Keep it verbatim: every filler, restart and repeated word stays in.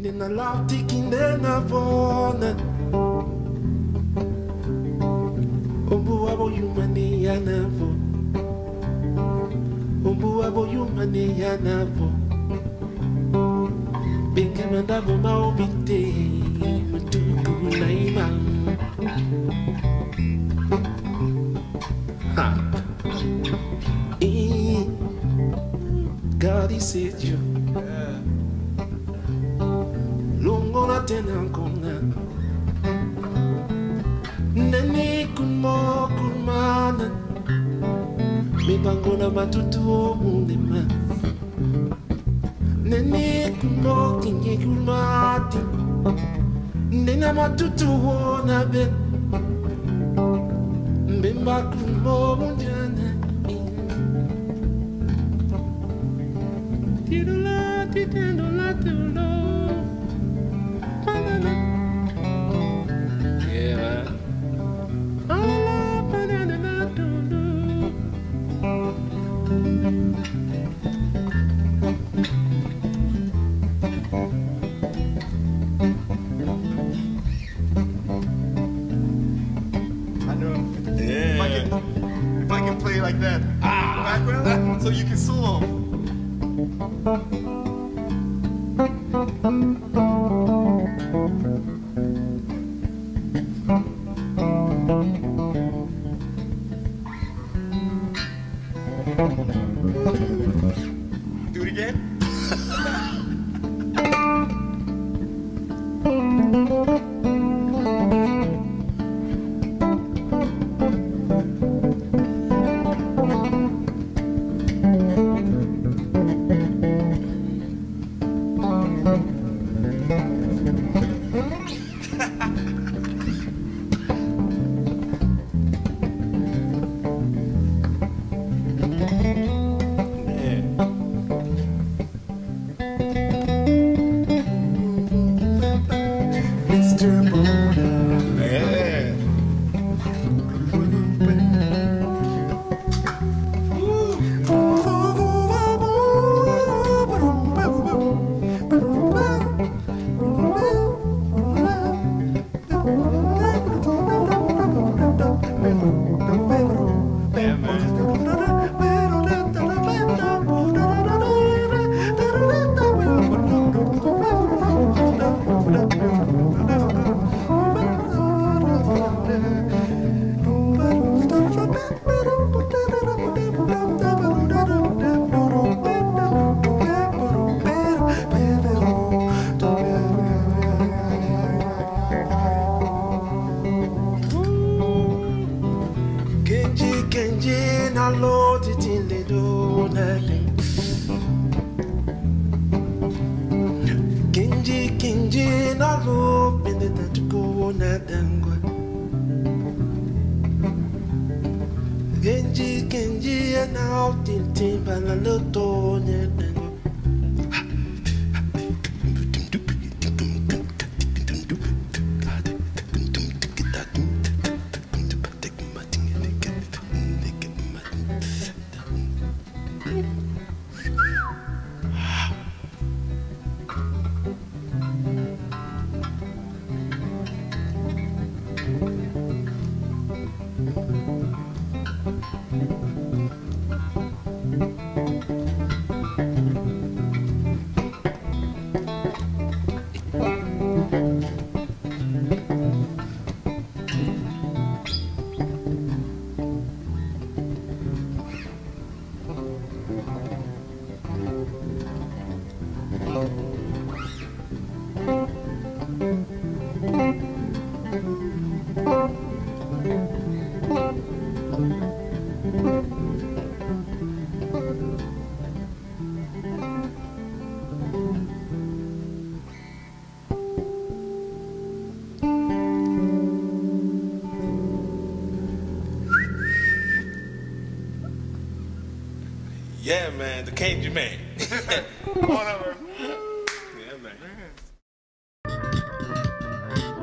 Nina lafti nena vona Umbu wabo yumani yanavo Umbu wabo yumani yanavo Binge mandabo maobite Matuku naima Ha E God he said you Lungona tenankona Nene kumo kumana Mibangona matutu o mundema Nene kumo kinye kumati Nena matutu o nabe Mbemba kumo munjana Tidula titendula tulo Yeah, I know. Yeah. If I can, if I can play like that ah. background, so you can solo. Do it again. Kenji na lo titile do nale Kenji Kenji na lo bende tatuko na dangwa Kenji Kenji na o tintimba la lo to na dangwa Yeah, man, the Kenji man. Whatever.